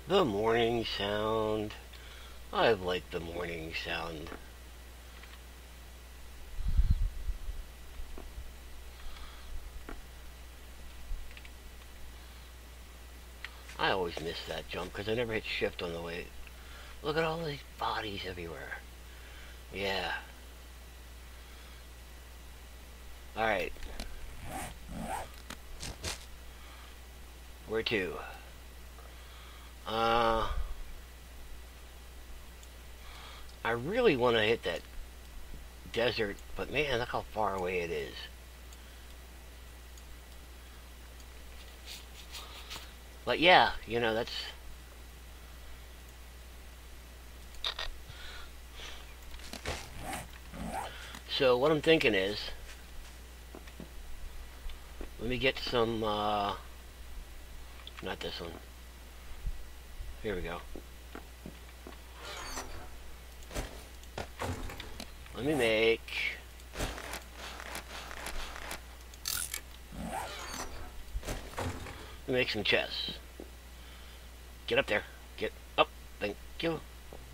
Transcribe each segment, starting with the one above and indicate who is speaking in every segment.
Speaker 1: The morning sound. I like the morning sound. I always miss that jump because I never hit shift on the way. Look at all these bodies everywhere. Yeah. Alright. Where to? I really want to hit that desert, but man, look how far away it is. But yeah, you know, that's... So what I'm thinking is, let me get some, not this one. Here we go. Let me make some chests. Get up there. Get up. Thank you.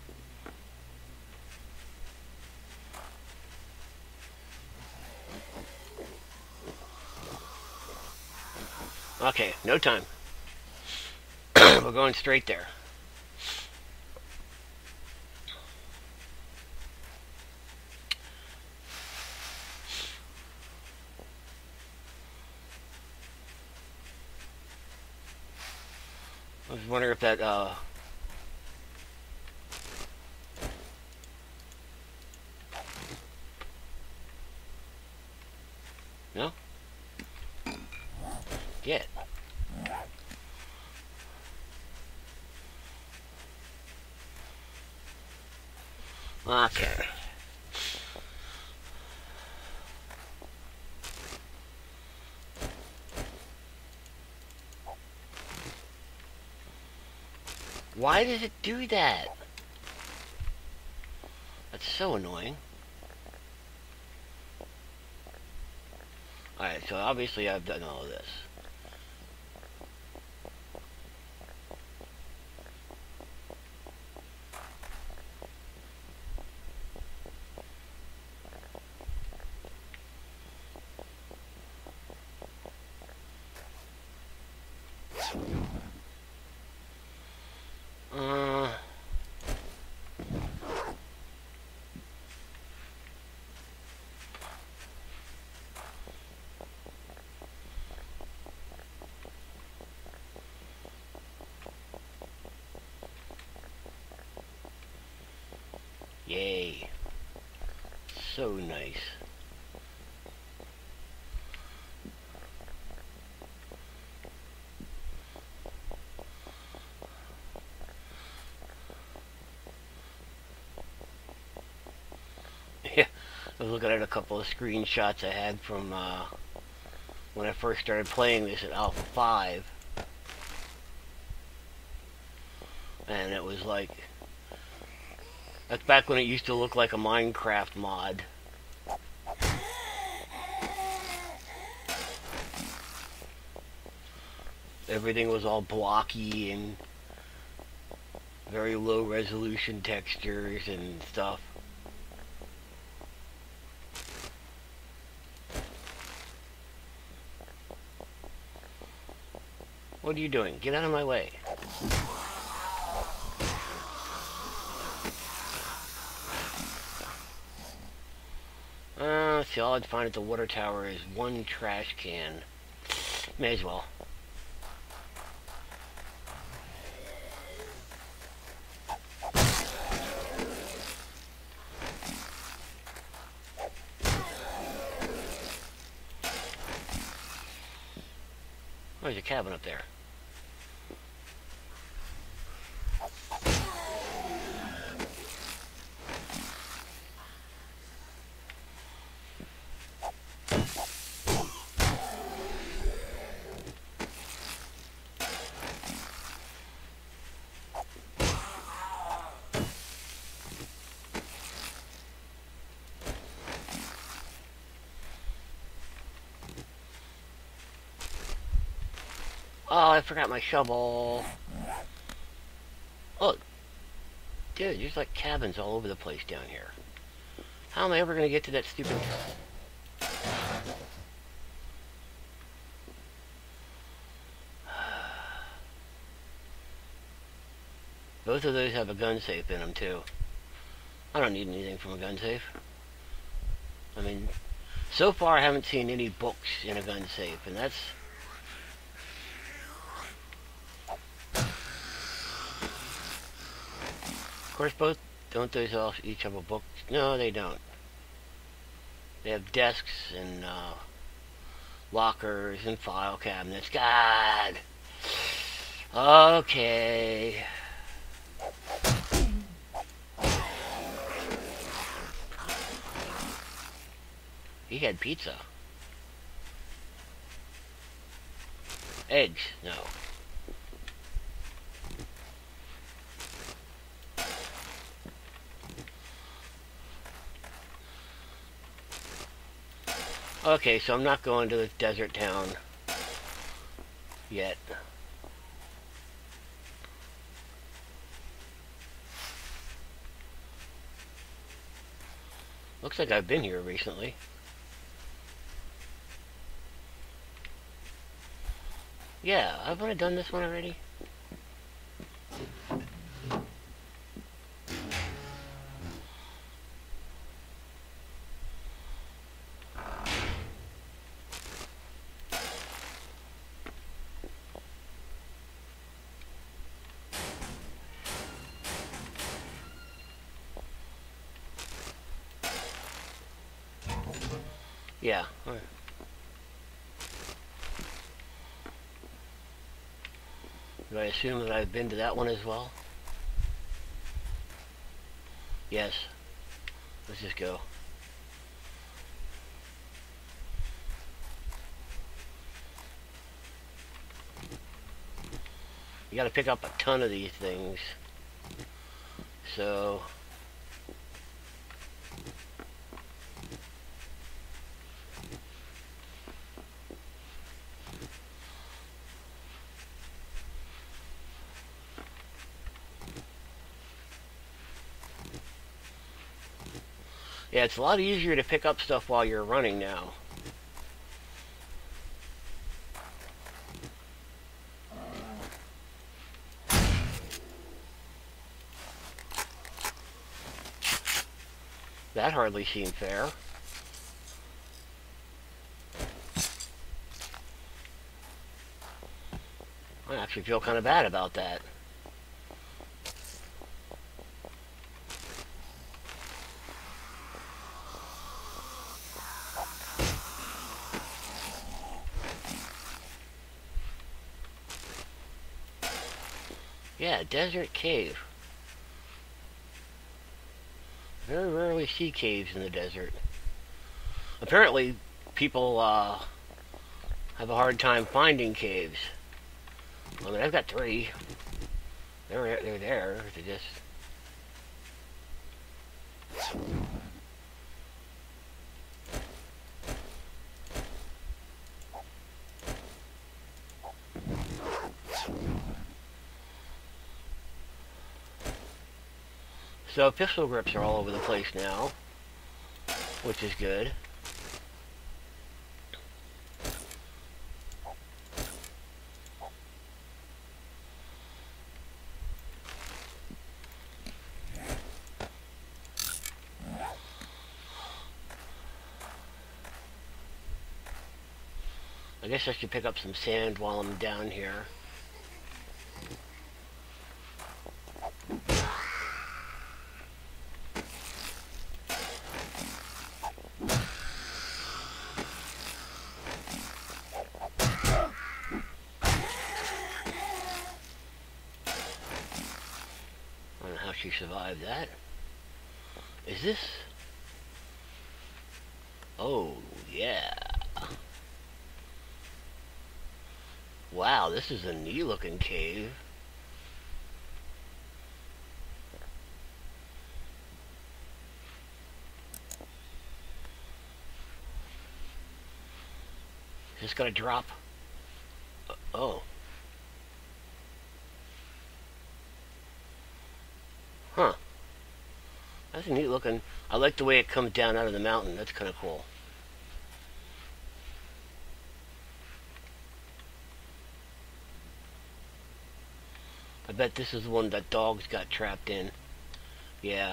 Speaker 1: Okay, no time. We're going straight there. I was wondering if that, no? Get. Okay. Why does it do that? That's so annoying. Alright, so obviously I've done all of this. Yay. So nice. Yeah, I was looking at a couple of screenshots I had from when I first started playing this at Alpha 5. And it was like... That's back when it used to look like a Minecraft mod. Everything was all blocky and very low resolution textures and stuff. What are you doing? Get out of my way. See, all I'd find at the water tower is one trash can. May as well. Oh, there's a cabin up there. Oh, I forgot my shovel. Dude, there's like cabins all over the place down here. How am I ever gonna get to that stupid... Both of those have a gun safe in them, too. I don't need anything from a gun safe. I mean, so far I haven't seen any books in a gun safe, and that's... Of course, both... Don't those all each have a book? No, they don't. They have desks and lockers and file cabinets. God! Okay. He had pizza. Eggs? No. Okay, so I'm not going to the desert town yet. Looks like I've been here recently. Yeah, haven't I done this one already? Yeah. Do I assume that I've been to that one as well? Yes. Let's just go. You gotta pick up a ton of these things. So... Yeah, it's a lot easier to pick up stuff while you're running now. That hardly seemed fair. I actually feel kind of bad about that. Yeah, desert cave. Very rarely see caves in the desert. Apparently, people have a hard time finding caves. I mean, I've got 3. They're there. They just... So pistol grips are all over the place now, which is good. I guess I should pick up some sand while I'm down here. I don't know how she survived that. Is this... Oh, yeah. Wow, this is a neat looking cave. Is this gonna drop? Oh. Huh. That's a neat looking. I like the way it comes down out of the mountain. That's kind of cool. I bet this is the one that dogs got trapped in. Yeah.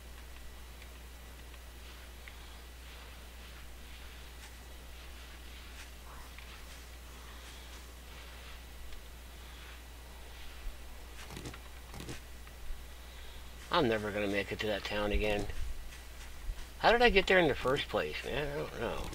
Speaker 1: I'm never gonna make it to that town again. How did I get there in the first place, man? I don't know.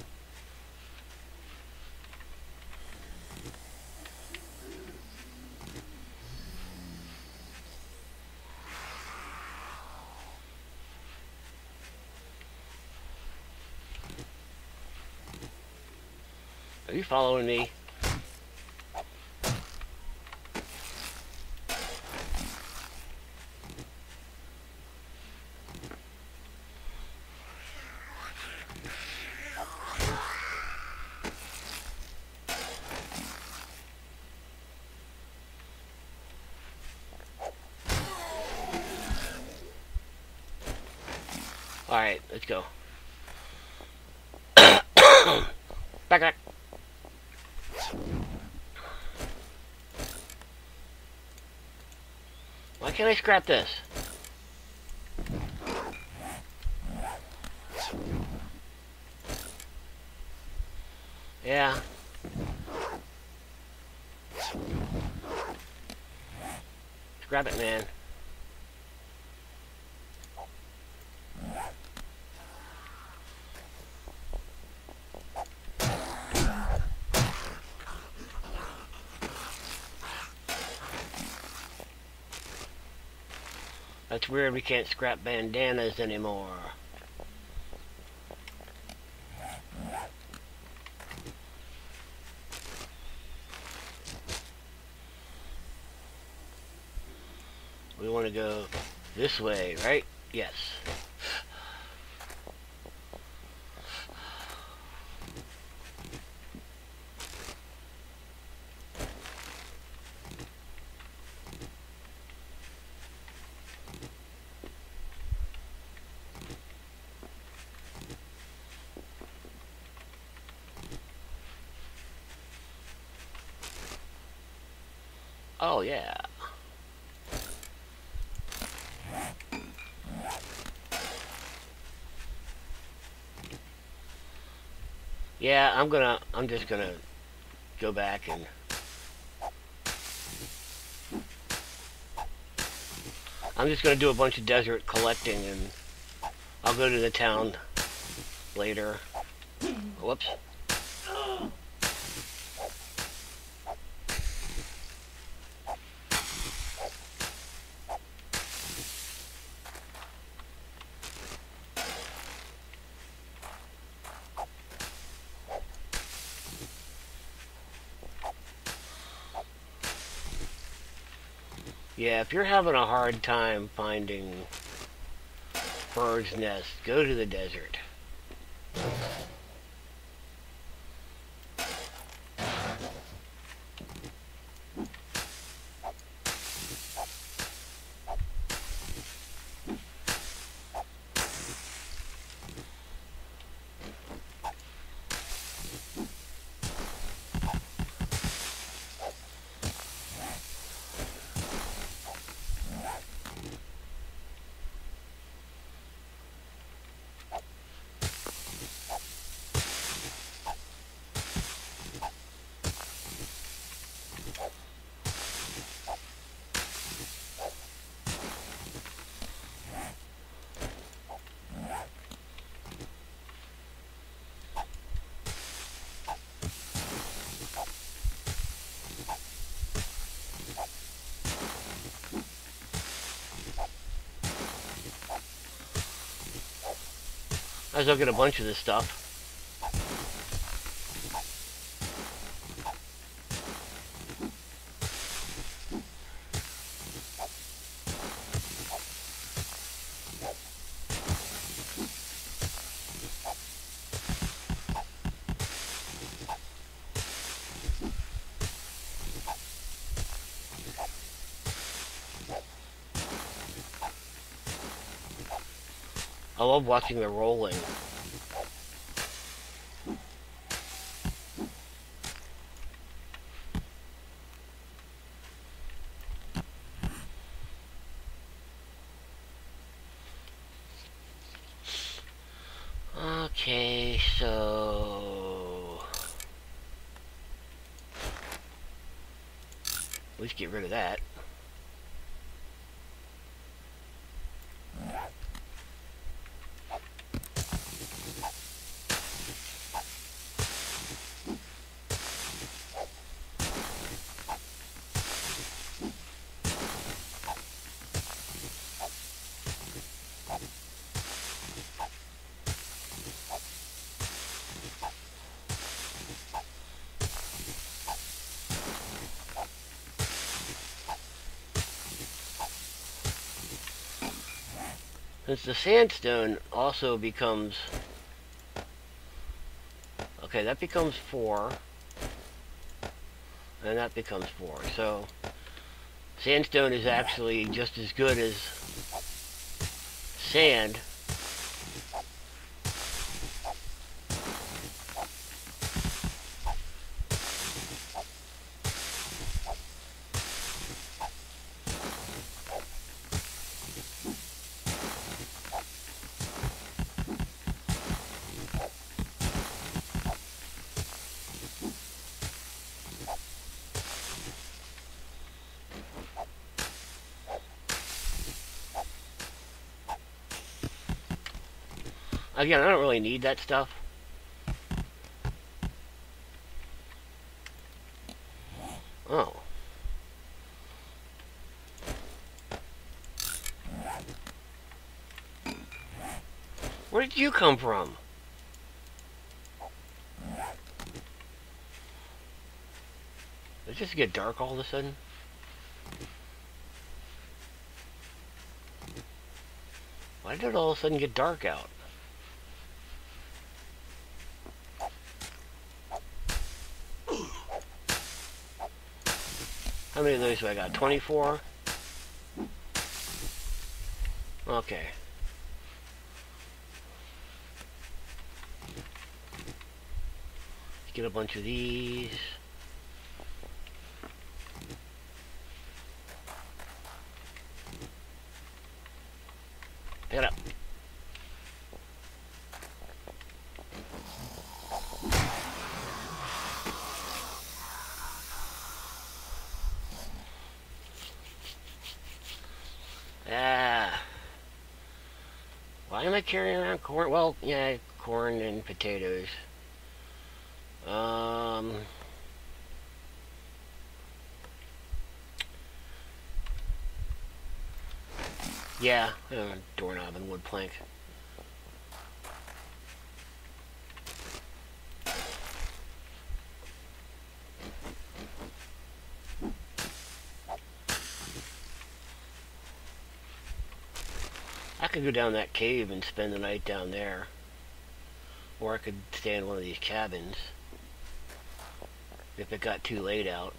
Speaker 1: Are you following me? Alright, let's go. Back. Why can't I scrap this? Yeah. Scrap it, man. That's weird, we can't scrap bandanas anymore. We want to go this way, right? Yes. Oh, yeah. Yeah, I'm just gonna go back and I'm just gonna do a bunch of desert collecting and I'll go to the town later. Whoops. Yeah, if you're having a hard time finding bird's nests, go to the desert. I was looking at a bunch of this stuff. I love watching the rolling. Okay, so at least get rid of that. Since the sandstone also becomes... Okay, that becomes 4. And that becomes 4. So, sandstone is actually just as good as sand. Again, I don't really need that stuff. Oh. Where did you come from? Did it just get dark all of a sudden? Why did it all of a sudden get dark out? How many of those do I got? 24? Okay. Let's get a bunch of these. Pick it up. Why am I carrying around corn? Well, yeah, corn and potatoes. Yeah, doorknob and wood plank. I could go down that cave and spend the night down there. Or I could stay in one of these cabins if it got too late out.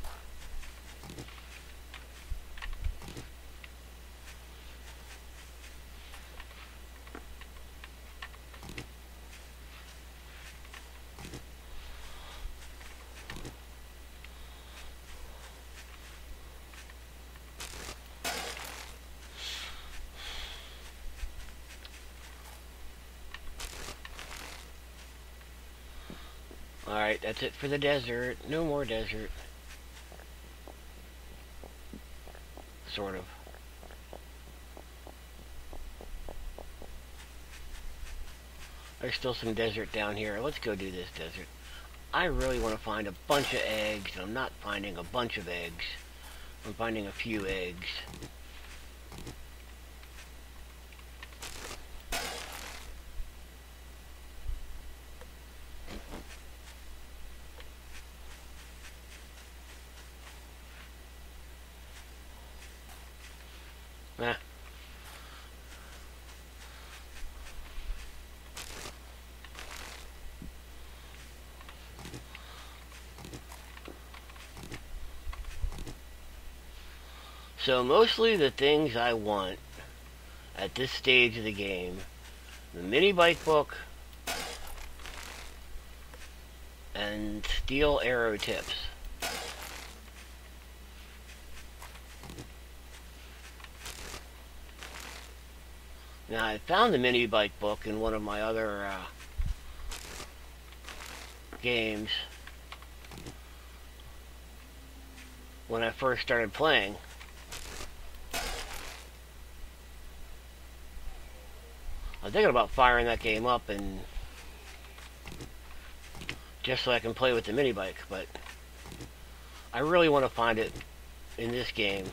Speaker 1: Alright, that's it for the desert. No more desert. Sort of. There's still some desert down here. Let's go do this desert. I really want to find a bunch of eggs, and I'm not finding a bunch of eggs. I'm finding a few eggs. Nah. So mostly the things I want at this stage of the game the mini bike book, and steel arrow tips. Now, I found the mini bike book in one of my other games when I first started playing. I was thinking about firing that game up and just so I can play with the mini bike, but I really want to find it in this game.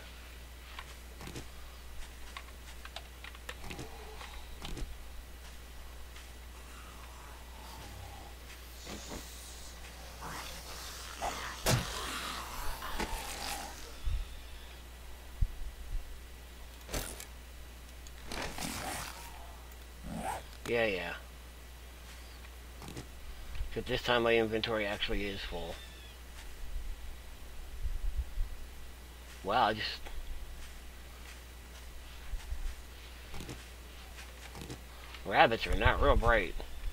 Speaker 1: Yeah. But this time my inventory actually is full. Wow, rabbits are not real bright.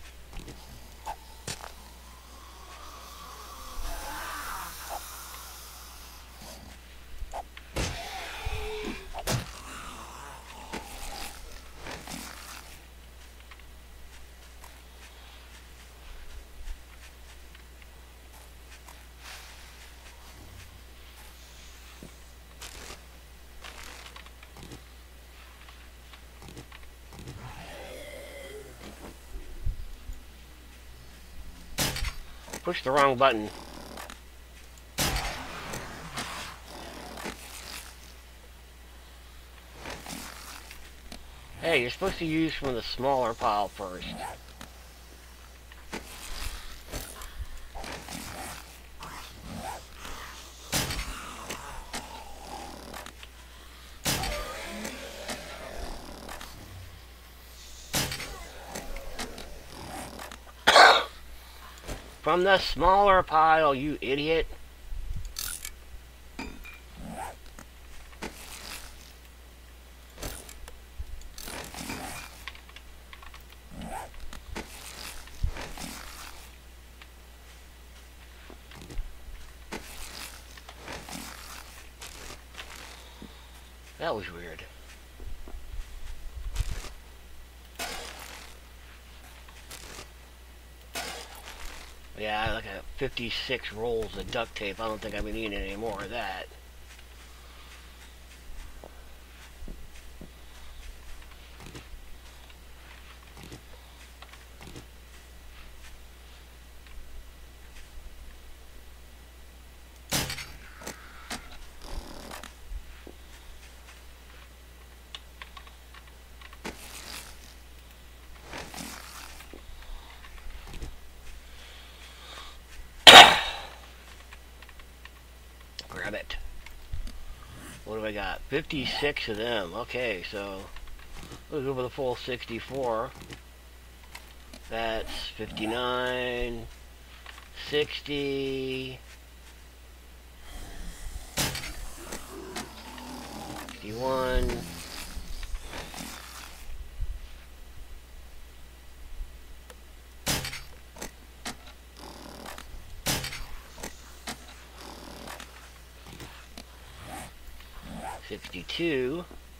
Speaker 1: Push the wrong button. Hey, you're supposed to use from the smaller pile first. From the smaller pile, you idiot. That was weird. Yeah, like a 56 rolls of duct tape. I don't think I've been needing any more of that. Grab it. What do I got? 56 of them. Okay, so we'll go with a full 64. That's 59, 60, 61, 62,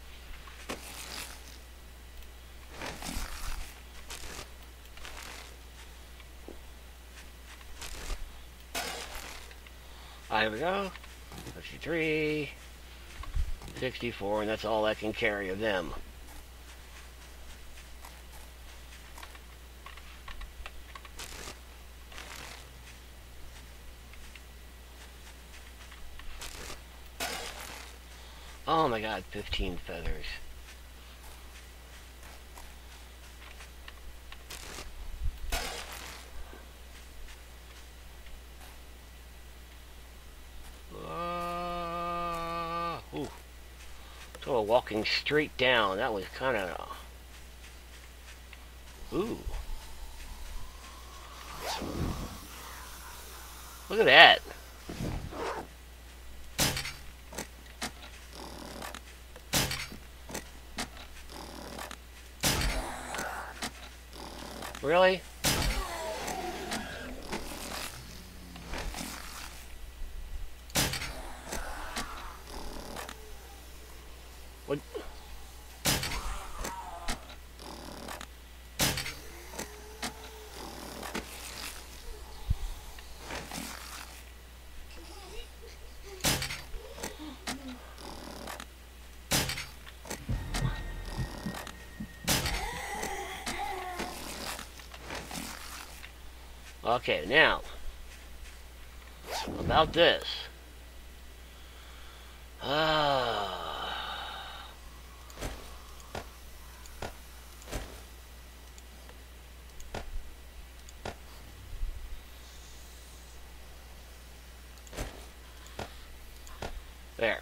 Speaker 1: 63, 64, and that's all I can carry of them. Oh my god, 15 feathers. Ooh. So walking straight down, that was kind of... Ooh. Look at that. Really? What? Okay, now, about this. There.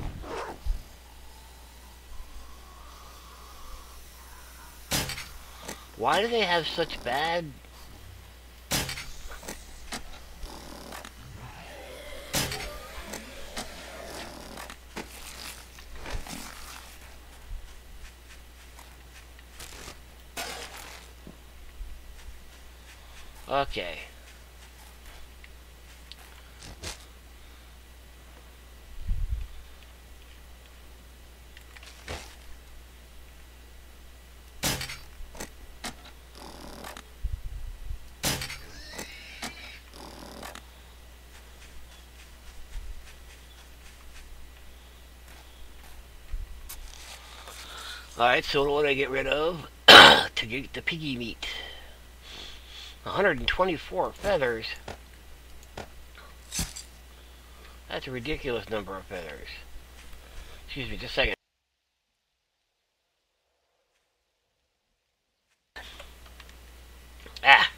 Speaker 1: Why do they have such bad... Okay. Alright, so what do I get rid of? To get the piggy meat. 124 feathers. That's a ridiculous number of feathers. Excuse me, just a second. Ah!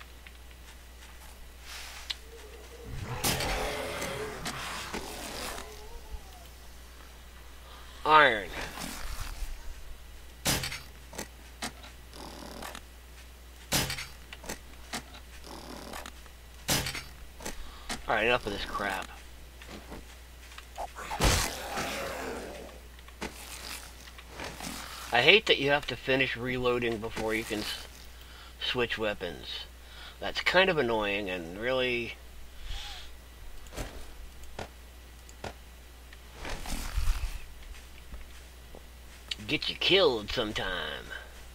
Speaker 1: Iron. Alright, enough of this crap. I hate that you have to finish reloading before you can switch weapons. That's kind of annoying and really... get you killed sometime.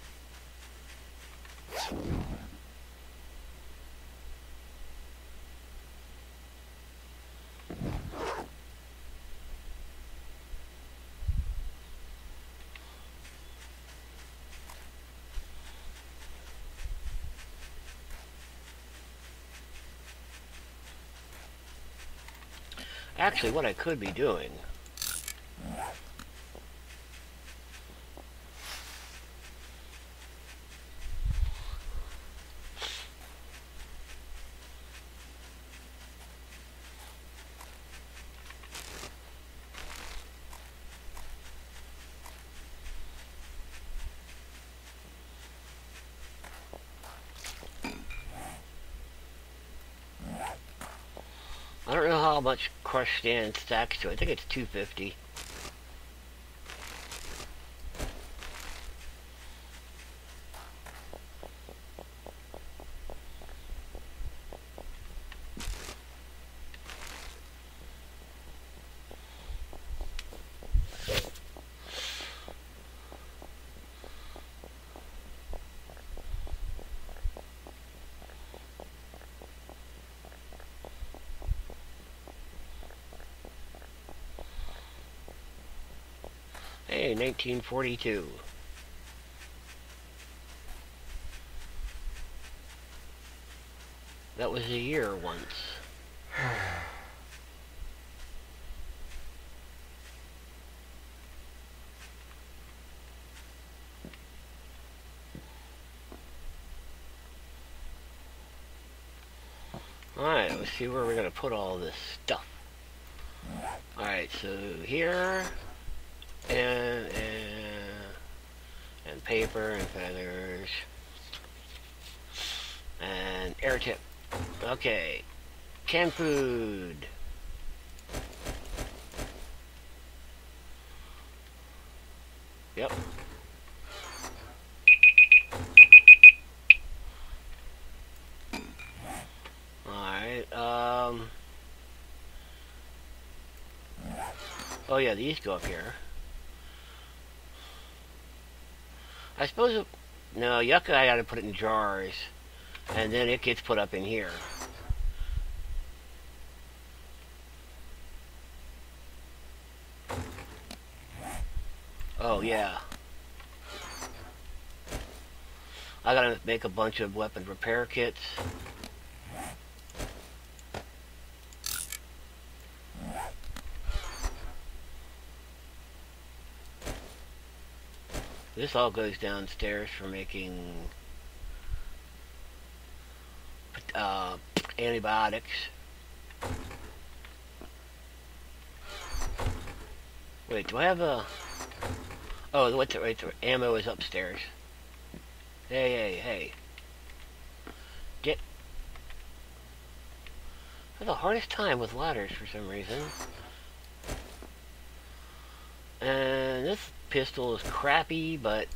Speaker 1: Actually, what I could be doing... I don't know how much crushed stand stacks to. I think it's 250. Hey, 1942. That was a year once. Alright, let's see where we're going to put all this stuff. Alright, so here, and paper, and feathers, and air tip. Okay, canned food. Yep. Oh yeah, these go up here. I suppose it, no, yucca I gotta put it in jars, and then it gets put up in here. Oh yeah. I gotta make a bunch of weapon repair kits. This all goes downstairs for making antibiotics. Wait, do I have a... Oh, what's it right there? Ammo is upstairs. Hey. Get... I have the hardest time with ladders for some reason. And this pistol is crappy, but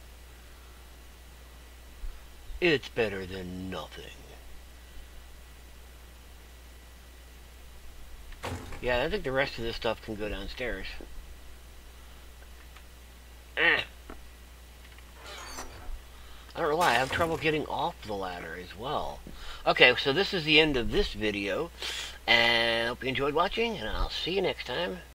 Speaker 1: it's better than nothing. Yeah, I think the rest of this stuff can go downstairs. I don't know why, I have trouble getting off the ladder as well. Okay, so this is the end of this video, and I hope you enjoyed watching, and I'll see you next time.